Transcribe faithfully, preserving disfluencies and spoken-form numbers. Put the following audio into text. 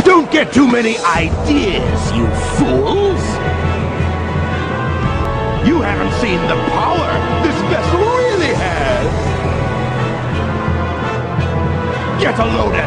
Don't get too many ideas, you fools! You haven't seen the power this vessel really has! Get a load of